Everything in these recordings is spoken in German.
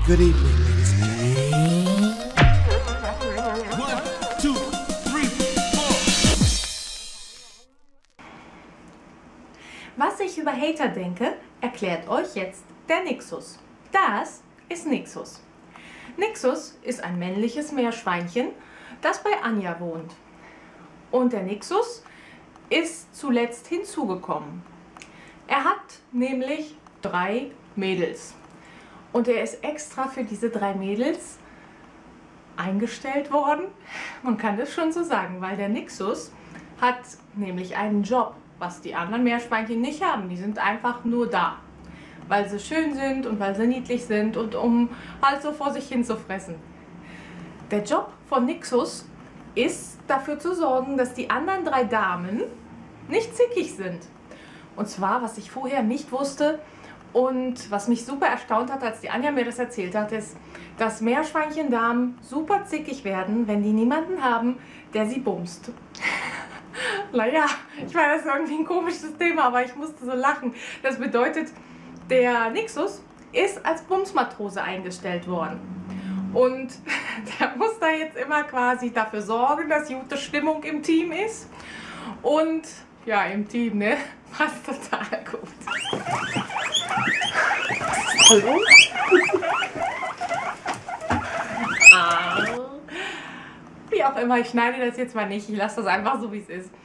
Good evening, ladies and gentlemen. One, two, three, four. Was ich über Hater denke, erklärt euch jetzt der Nixus. Das ist Nixus. Nixus ist ein männliches Meerschweinchen, das bei Anja wohnt. Und der Nixus ist zuletzt hinzugekommen. Er hat nämlich 3 Mädels. Und er ist extra für diese 3 Mädels eingestellt worden. Man kann das schon so sagen, weil der Nixus hat nämlich einen Job, was die anderen Meerschweinchen nicht haben. Die sind einfach nur da, weil sie schön sind und weil sie niedlich sind und um halt so vor sich hin zu fressen. Der Job von Nixus ist dafür zu sorgen, dass die anderen 3 Damen nicht zickig sind. Und zwar, was ich vorher nicht wusste und was mich super erstaunt hat, als die Anja mir das erzählt hat, ist, dass Meerschweinchen-Damen super zickig werden, wenn die niemanden haben, der sie bumst. Naja, ich meine, das ist irgendwie ein komisches Thema, aber ich musste so lachen. Das bedeutet, der Nixus ist als Bumsmatrose eingestellt worden. Und der muss da jetzt immer quasi dafür sorgen, dass gute Stimmung im Team ist. Und ja, im Team, ne? Passt total gut. Hallo? Wie auch immer, ich schneide das jetzt mal nicht. Ich lasse das einfach so, wie es ist.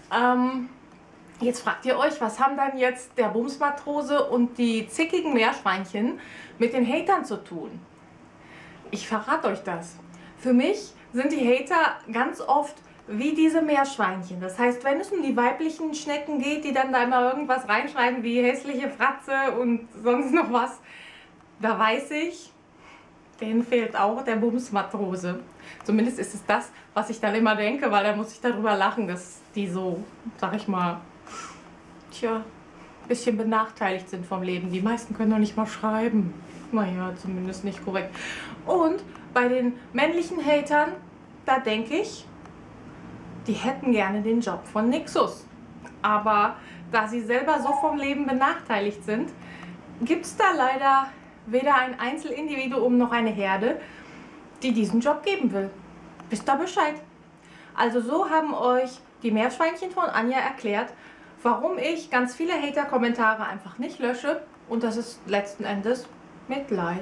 Jetzt fragt ihr euch, was haben dann jetzt der Bumsmatrose und die zickigen Meerschweinchen mit den Hatern zu tun? Ich verrate euch das. Für mich sind die Hater ganz oft wie diese Meerschweinchen. Das heißt, wenn es um die weiblichen Schnecken geht, die dann da immer irgendwas reinschreiben wie hässliche Fratze und sonst noch was, da weiß ich, denen fehlt auch der Bumsmatrose. Zumindest ist es das, was ich dann immer denke, weil da muss ich darüber lachen, dass die so, sag ich mal, ein bisschen benachteiligt sind vom Leben. Die meisten können doch nicht mal schreiben. Naja, zumindest nicht korrekt. Und bei den männlichen Hatern, da denke ich, die hätten gerne den Job von Nixus. Aber da sie selber so vom Leben benachteiligt sind, gibt es da leider weder ein Einzelindividuum noch eine Herde, die diesen Job geben will. Wisst ihr Bescheid? Also so haben euch die Meerschweinchen von Anja erklärt, warum ich ganz viele Hater-Kommentare einfach nicht lösche. Und das ist letzten Endes Mitleid.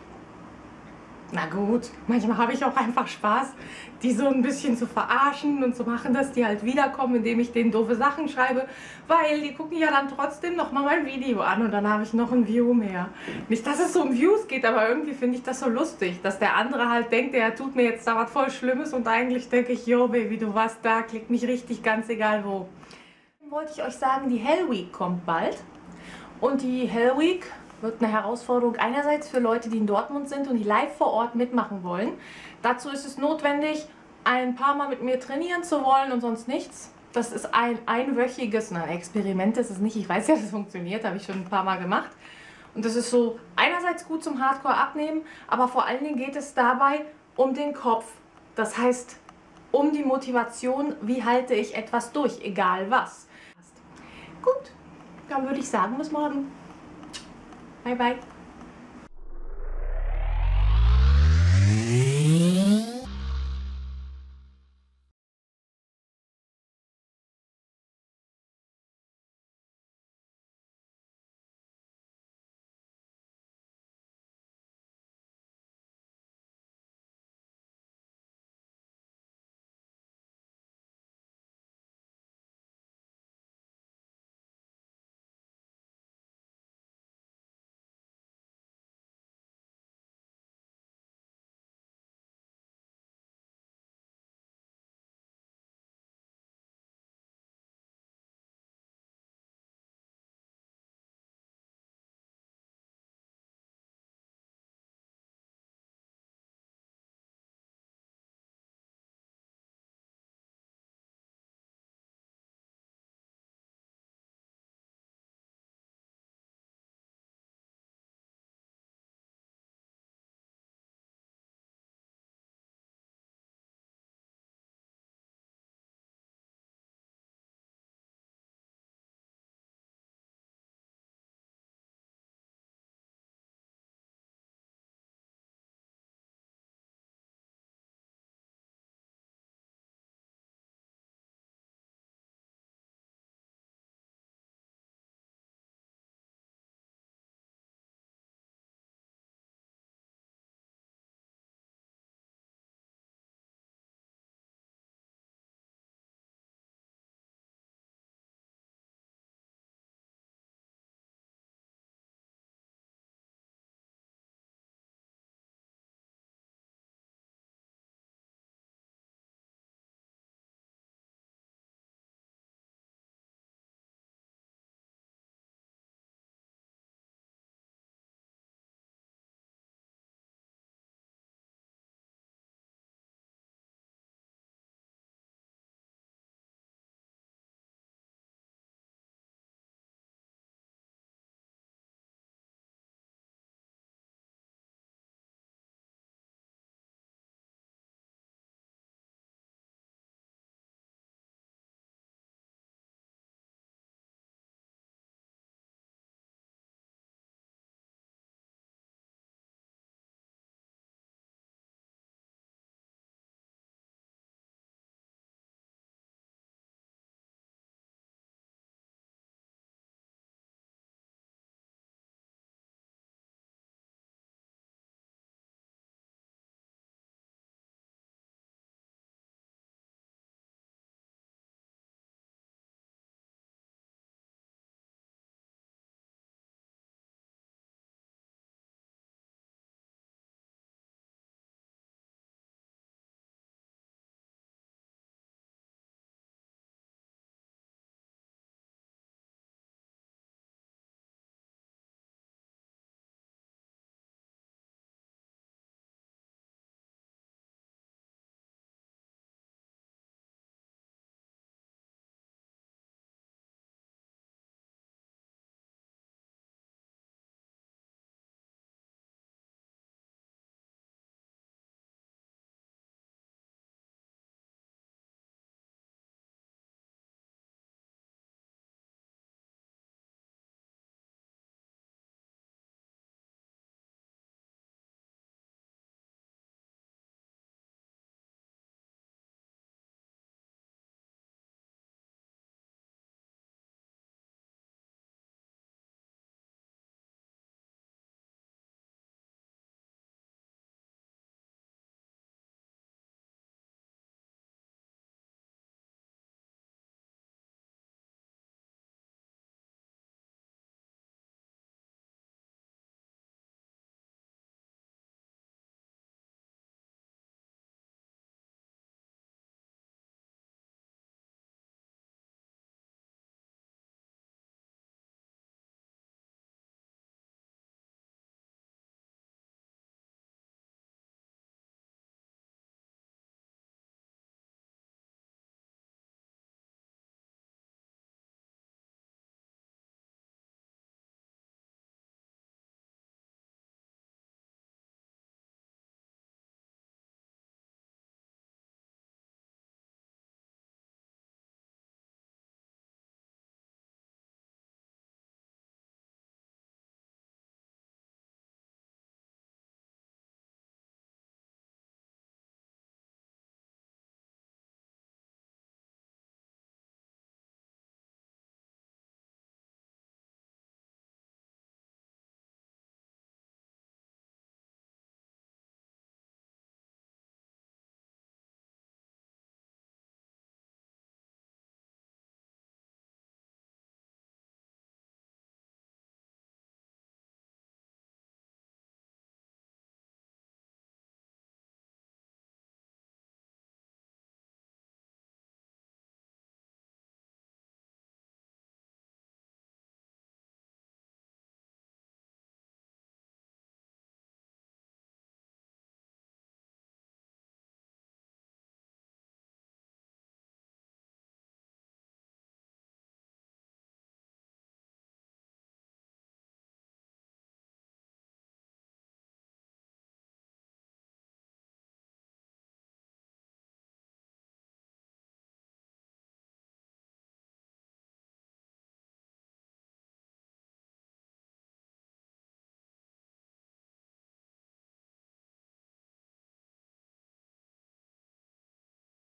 Na gut, manchmal habe ich auch einfach Spaß, die so ein bisschen zu verarschen und zu machen, dass die halt wiederkommen, indem ich denen doofe Sachen schreibe, weil die gucken ja dann trotzdem nochmal mein Video an und dann habe ich noch ein View mehr. Nicht, dass es so um Views geht, aber irgendwie finde ich das so lustig, dass der andere halt denkt, der tut mir jetzt da was voll Schlimmes und eigentlich denke ich, yo Baby, du warst da, klick mich richtig, ganz egal wo. Dann wollte ich euch sagen, die Hell Week kommt bald und die Hell Week wird eine Herausforderung einerseits für Leute, die in Dortmund sind und die live vor Ort mitmachen wollen. Dazu ist es notwendig, ein paar Mal mit mir trainieren zu wollen und sonst nichts. Das ist ein einwöchiges, Experiment ist es nicht, ich weiß ja, das funktioniert, habe ich schon ein paar Mal gemacht. Und das ist so einerseits gut zum Hardcore abnehmen, aber vor allen Dingen geht es dabei um den Kopf. Das heißt, um die Motivation, wie halte ich etwas durch, egal was. Gut, dann würde ich sagen, bis morgen. Bye bye.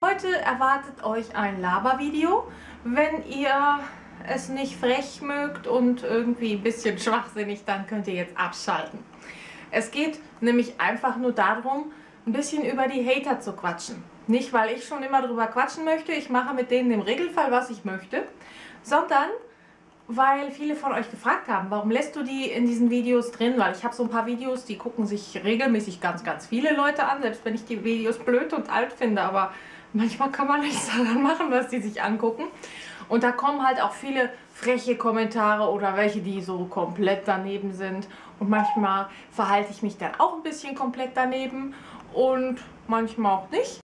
Heute erwartet euch ein Labervideo. Wenn ihr es nicht frech mögt und irgendwie ein bisschen schwachsinnig, dann könnt ihr jetzt abschalten. Es geht nämlich einfach nur darum, ein bisschen über die Hater zu quatschen. Nicht, weil ich schon immer drüber quatschen möchte, ich mache mit denen im Regelfall, was ich möchte, sondern weil viele von euch gefragt haben, warum lässt du die in diesen Videos drin? Weil ich habe so ein paar Videos, die gucken sich regelmäßig ganz viele Leute an, selbst wenn ich die Videos blöd und alt finde, aber manchmal kann man nichts daran machen, was die sich angucken. Und da kommen halt auch viele freche Kommentare oder welche, die so komplett daneben sind. Und manchmal verhalte ich mich dann auch ein bisschen komplett daneben und manchmal auch nicht.